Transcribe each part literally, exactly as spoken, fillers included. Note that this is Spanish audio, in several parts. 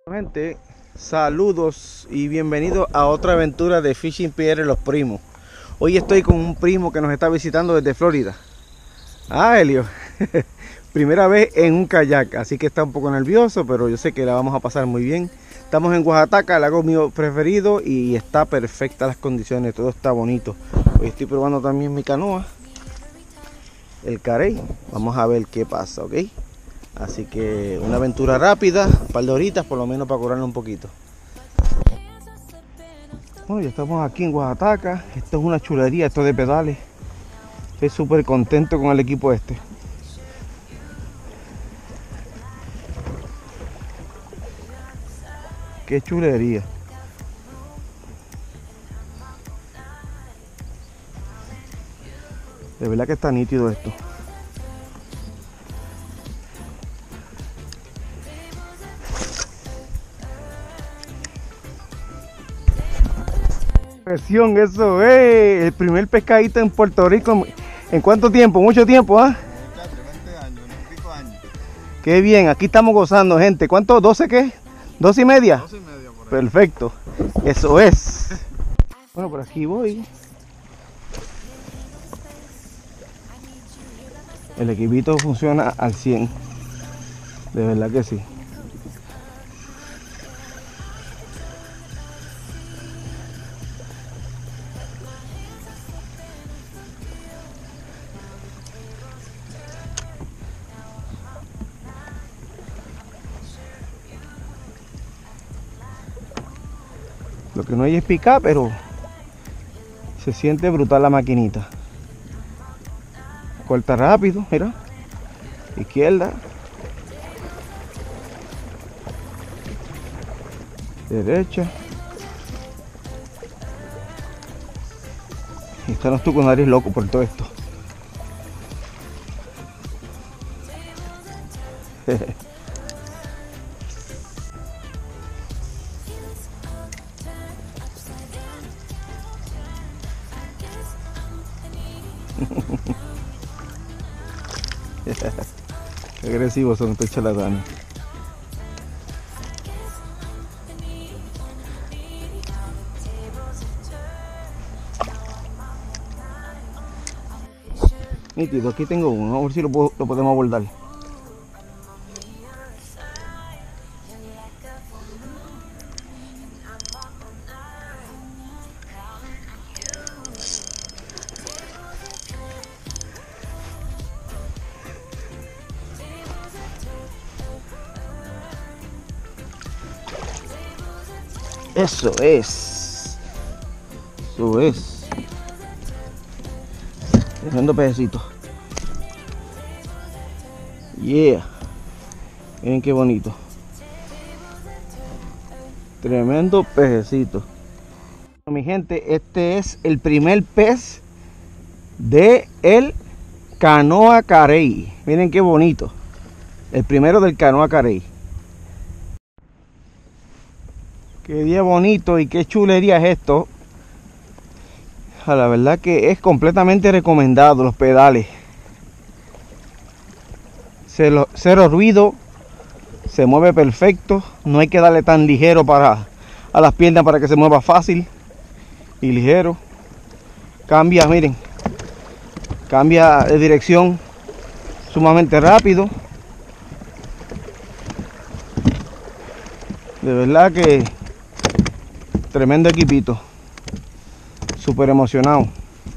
Gente, saludos y bienvenidos a otra aventura de Fishing P R Los Primos. Hoy estoy con un primo que nos está visitando desde Florida. Ah, Helio, primera vez en un kayak, así que está un poco nervioso, pero yo sé que la vamos a pasar muy bien. Estamos en Oaxaca, el lago mío preferido, y está perfecta las condiciones, todo está bonito. Hoy estoy probando también mi canoa, el carey. Vamos a ver qué pasa, ¿ok? Así que una aventura rápida, un par de horitas por lo menos para curarnos un poquito. Bueno, ya estamos aquí en Oaxaca. Esto es una chulería, esto de pedales. Estoy súper contento con el equipo este. Qué chulería. De verdad que está nítido esto. Presión, eso es el primer pescadito en Puerto Rico. ¿En cuánto tiempo? Mucho tiempo, ¿ah? veinte años, unos pico años. Qué bien, aquí estamos gozando, gente. ¿Cuánto? ¿doce qué? ¿doce y media? doce y media por ahí. Perfecto, eso es. Bueno, por aquí voy. El equipito funciona al cien. De verdad que sí. Lo que no hay es picar, pero se siente brutal la maquinita. Corta rápido, mira. Izquierda. Derecha. Y están tú con nariz loco por todo esto. Qué agresivos son estos charlatanes. Nítido, aquí tengo uno, a ver si lo, puedo, lo podemos abordar. Eso es. Eso es. Tremendo pececito. Yeah. Miren qué bonito. Tremendo pececito. Mi gente, este es el primer pez de el canoa carey. Miren qué bonito. El primero del canoa carey. Qué día bonito y qué chulería es esto. A la verdad que es completamente recomendado los pedales. Cero, cero ruido, se mueve perfecto. No hay que darle tan ligero para a las piernas para que se mueva fácil y ligero. Cambia, miren, cambia de dirección sumamente rápido. De verdad que tremendo equipito. Súper emocionado.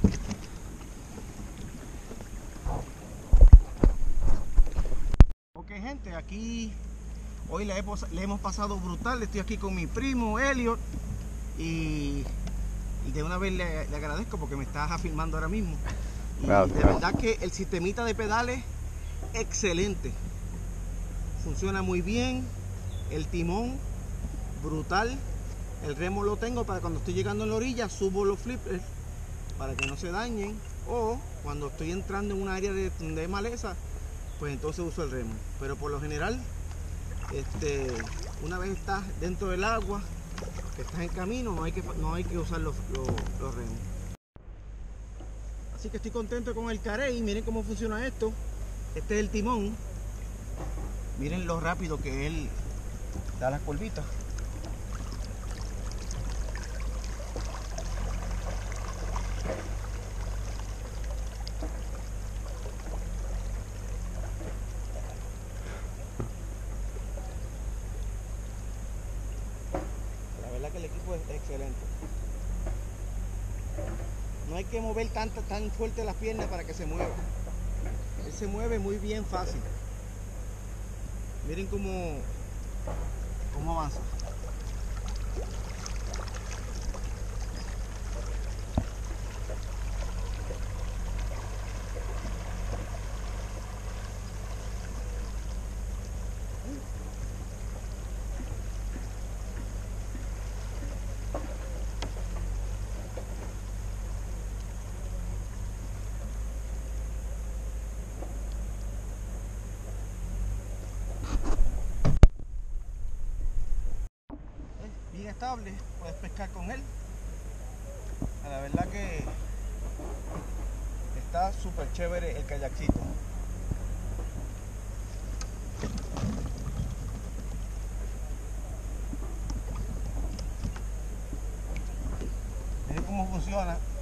Ok, gente, aquí hoy le hemos, le hemos pasado brutal. Estoy aquí con mi primo Elliot y, y de una vez le, le agradezco porque me estás filmando ahora mismo. Y Claro, de claro. verdad que el sistemita de pedales excelente. Funciona muy bien. El timón brutal. El remo lo tengo para cuando estoy llegando en la orilla, subo los flippers para que no se dañen, o cuando estoy entrando en un área de, de maleza, pues entonces uso el remo. Pero por lo general, este, una vez estás dentro del agua, que estás en camino, no hay que, no hay que usar los, los, los remos. Así que estoy contento con el carey. Miren cómo funciona esto. Este es el timón. Miren lo rápido que él Da las curvitas. La verdad que el equipo es excelente. No hay que mover tanto, tan fuerte las piernas para que se mueva. Él se mueve muy bien fácil. Miren cómo, cómo avanza. Bien estable, puedes pescar con él. La verdad que está súper chévere el kayakcito. Miren cómo funciona.